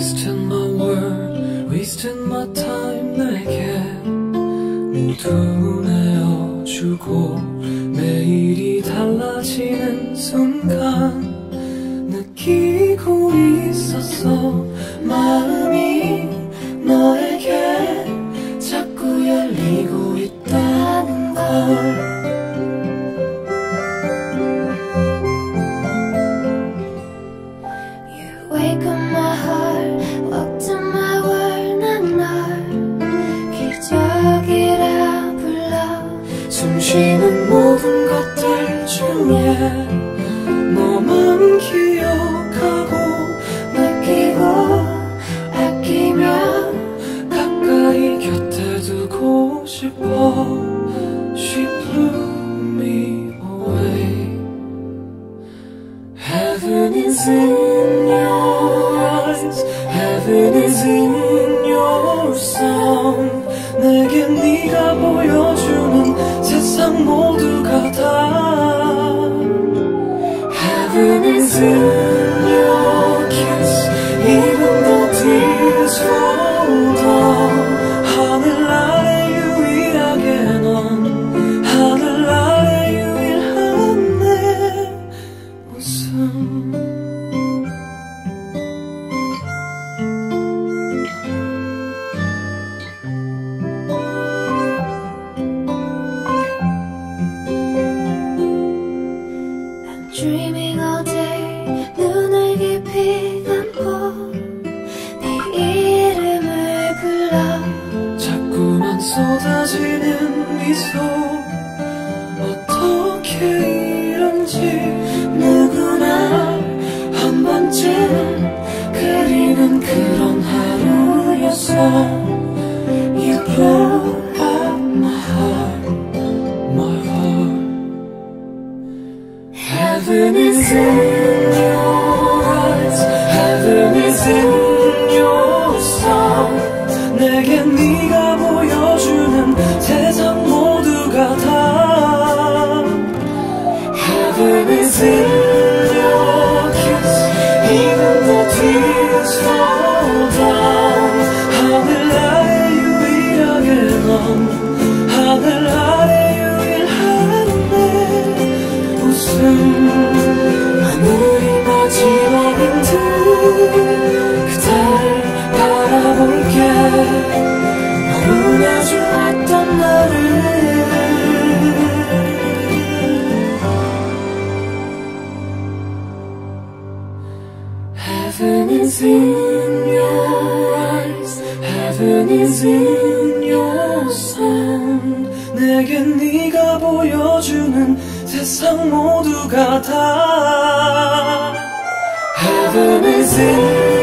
Wasted my world, wasted my time. 내게 모두 내어주고 매일이 달라지는 순간 느끼고 있었어. 마음이 너에게 자꾸 열리고 있다는 걸. Wake up my heart, walk to my world. 난 널 기적이라 불러. 숨쉬는 모든 것들 중에 너만 기억하고 느끼고 아끼며 가까이 곁에 두고 싶어. She blew me away. Heaven is in your eyes, heaven is in your song. 내게 네가 보여주는 세상 모두가 다 Heaven is in your kiss, even though tears fall down. 하늘 아래 유일하게 넌, 하늘 아래 유일한 내 웃음. Dreaming all day, 눈을 깊이 감고 네 이름을 불러. 자꾸만 쏟아지는 미소. 어떻게 이런지 누구나 한 번쯤 그리는 그런 하루였어. You blow up my heart, my heart. Heaven is in your eyes, heaven is in your song. 내게 네가 보여주는 세상 모두가 다 Heaven is in your kiss, even though tears fall down. 하늘 아래 유일하게 넌, 하늘 아래 유일한 내 웃음. 하늘이 마지막인 듯 그댈 바라볼게. 너무나 좋았던 나를. Heaven is in your eyes, heaven is in your song. 내게 네가 보여주는 세상 모두가 다 Heaven is in